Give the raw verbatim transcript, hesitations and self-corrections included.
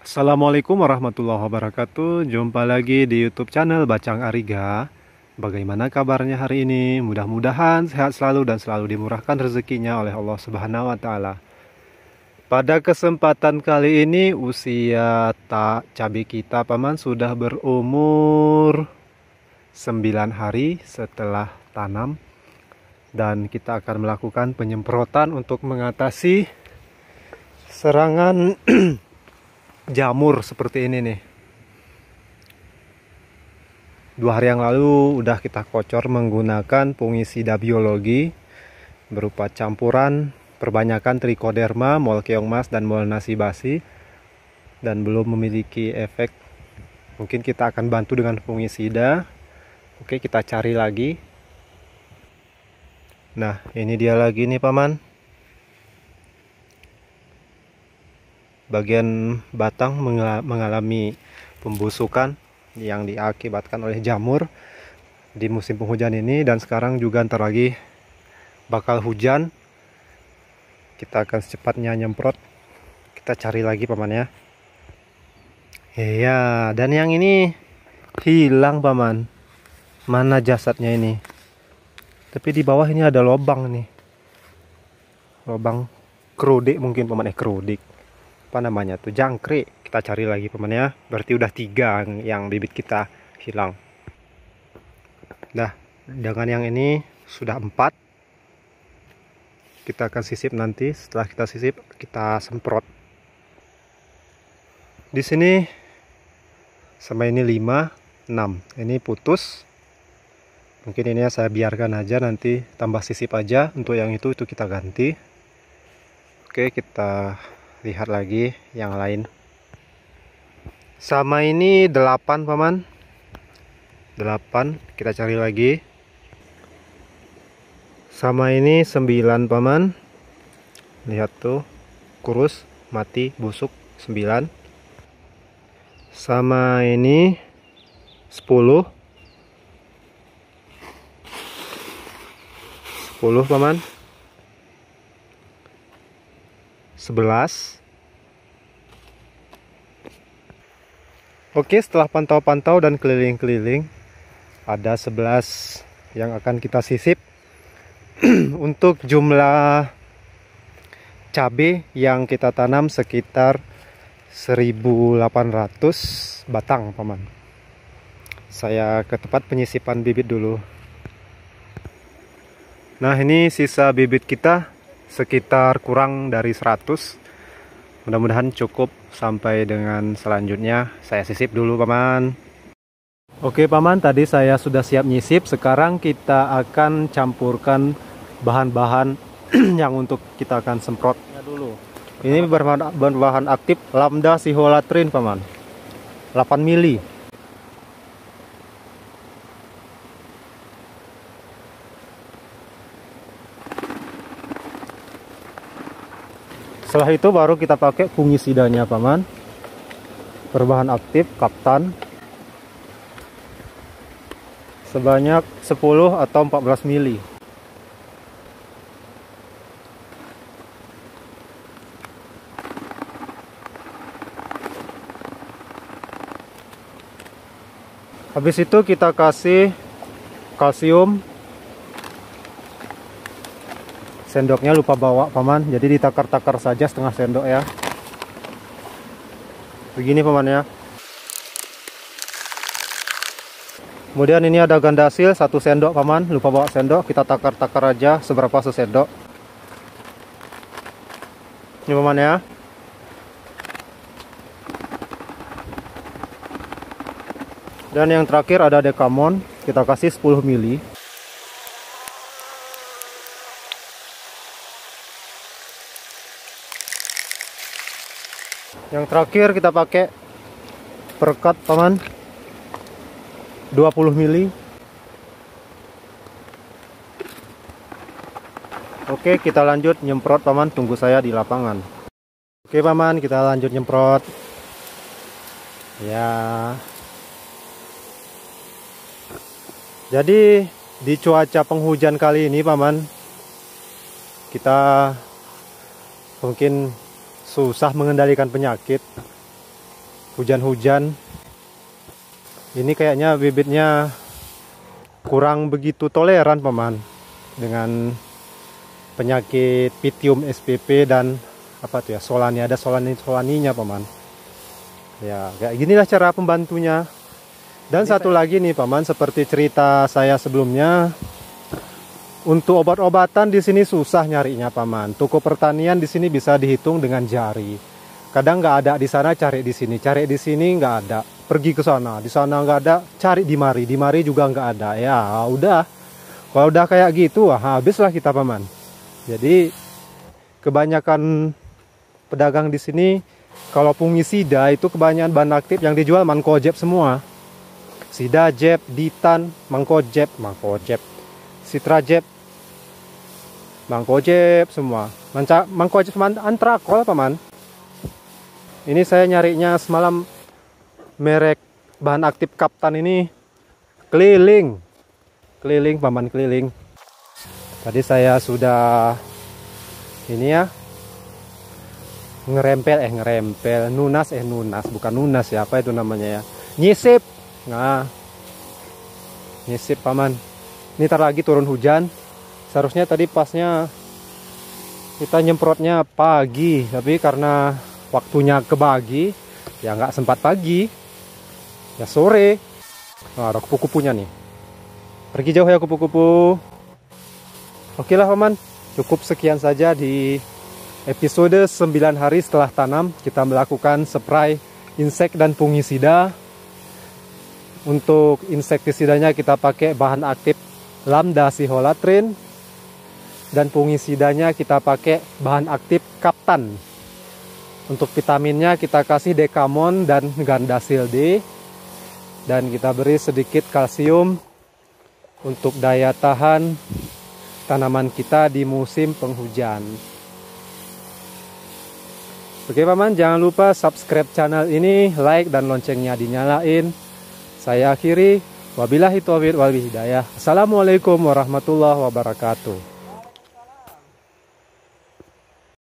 Assalamualaikum warahmatullahi wabarakatuh. Jumpa lagi di YouTube channel Bacang Ariga. Bagaimana kabarnya hari ini? Mudah-mudahan sehat selalu dan selalu dimurahkan rezekinya oleh Allah Subhanahu wa taala. Pada kesempatan kali ini usia tak cabai kita paman sudah berumur sembilan hari setelah tanam, dan kita akan melakukan penyemprotan untuk mengatasi serangan jamur seperti ini nih. Dua hari yang lalu udah kita kocor menggunakan fungisida biologi berupa campuran perbanyakan trichoderma, molkeongmas dan molnasibasi, dan belum memiliki efek. Mungkin kita akan bantu dengan fungisida. Oke, kita cari lagi. Nah, ini dia lagi nih paman. Bagian batang mengalami pembusukan yang diakibatkan oleh jamur di musim penghujan ini, dan sekarang juga ntar lagi bakal hujan. Kita akan secepatnya nyemprot. Kita cari lagi paman ya. Iya, dan yang ini hilang paman. Mana jasadnya ini? Tapi di bawah ini ada lubang nih. Lubang kerudik mungkin paman, eh kerudik. Apa namanya tuh, jangkrik. Kita cari lagi paman ya. Berarti udah tiga yang bibit kita hilang. Nah, dengan yang ini sudah empat. Kita akan sisip nanti. Setelah kita sisip, kita semprot. Di sini sama ini lima, enam. Ini putus. Mungkin ini saya biarkan aja, nanti tambah sisip aja. Untuk yang itu itu kita ganti. Oke, kita lihat lagi yang lain. Sama ini delapan paman. delapan, kita cari lagi. Sama ini sembilan paman. Lihat tuh, kurus, mati, busuk, sembilan. Sama ini sepuluh. sepuluh paman. sebelas. Oke, setelah pantau-pantau dan keliling-keliling, ada sebelas yang akan kita sisip. Untuk jumlah cabai yang kita tanam sekitar seribu delapan ratus batang paman. Saya ke tempat penyisipan bibit dulu. Nah, ini sisa bibit kita sekitar kurang dari seratus. Mudah-mudahan cukup sampai dengan selanjutnya. Saya sisip dulu paman. Oke paman, tadi saya sudah siap nyisip. Sekarang kita akan campurkan bahan-bahan yang untuk kita akan semprot dulu. Ini bahan aktif Lambda Siholatrin paman, delapan mili. Setelah itu baru kita pakai fungisidanya paman, berbahan aktif Kaptan, sebanyak sepuluh atau empat belas mili. Habis itu kita kasih kalsium. Sendoknya lupa bawa paman, jadi ditakar-takar saja setengah sendok ya. Begini paman ya. Kemudian ini ada gandasil satu sendok paman, lupa bawa sendok, kita takar-takar aja seberapa sesendok. Ini paman ya. Dan yang terakhir ada dekamon, kita kasih sepuluh mili. Yang terakhir kita pakai perekat paman, dua puluh mili. Oke, kita lanjut nyemprot paman, tunggu saya di lapangan. Oke paman, kita lanjut nyemprot. Ya. Jadi di cuaca penghujan kali ini paman, kita mungkin susah mengendalikan penyakit. hujan-hujan. Ini kayaknya bibitnya kurang begitu toleran paman dengan penyakit Pythium spp dan apa tuh ya, solani, ada solani solaninya paman. Ya kayak ginilah cara pembantunya. Dan ini satu saya... lagi nih paman, seperti cerita saya sebelumnya, untuk obat-obatan di sini susah nyarinya paman. Toko pertanian di sini bisa dihitung dengan jari. Kadang nggak ada di sana, cari di sini, cari di sini nggak ada. Pergi ke sana, di sana nggak ada, cari di mari, di mari juga nggak ada. Ya udah, kalau udah kayak gitu, wah, habislah kita paman. Jadi kebanyakan pedagang di sini kalau fungisida itu kebanyakan bahan aktif yang dijual mankojeb semua. Sidajeb, Ditan, Mankojeb, Mankojeb, Sitrajeb, Mankojeb semua. Manca, Mankojeb sama Antrakol paman. Ini saya nyarinya semalam. Merek bahan aktif Kaptan ini keliling, keliling paman, keliling. Tadi saya sudah ini ya, ngerempel eh ngerempel nunas eh nunas bukan nunas ya, apa itu namanya ya, nyisip. Nah, nyisip paman. Ini tar lagi turun hujan. Seharusnya tadi pasnya kita nyemprotnya pagi, tapi karena waktunya kebagi ya nggak sempat pagi. Ya sore. Nah, ada kupu-kupunya nih. Pergi jauh ya kupu-kupu. Oke lah paman, cukup sekian saja di episode sembilan hari setelah tanam. Kita melakukan spray insek dan fungisida. Untuk insektisidanya kita pakai bahan aktif Lambda Siholatrin. Dan fungisidanya kita pakai bahan aktif Kaptan. Untuk vitaminnya kita kasih Dekamon dan Gandasil D. Dan kita beri sedikit kalsium untuk daya tahan tanaman kita di musim penghujan. Oke paman, jangan lupa subscribe channel ini, like dan loncengnya dinyalain. Saya akhiri, wabillahi taufiq wal hidayah. Assalamualaikum warahmatullahi wabarakatuh.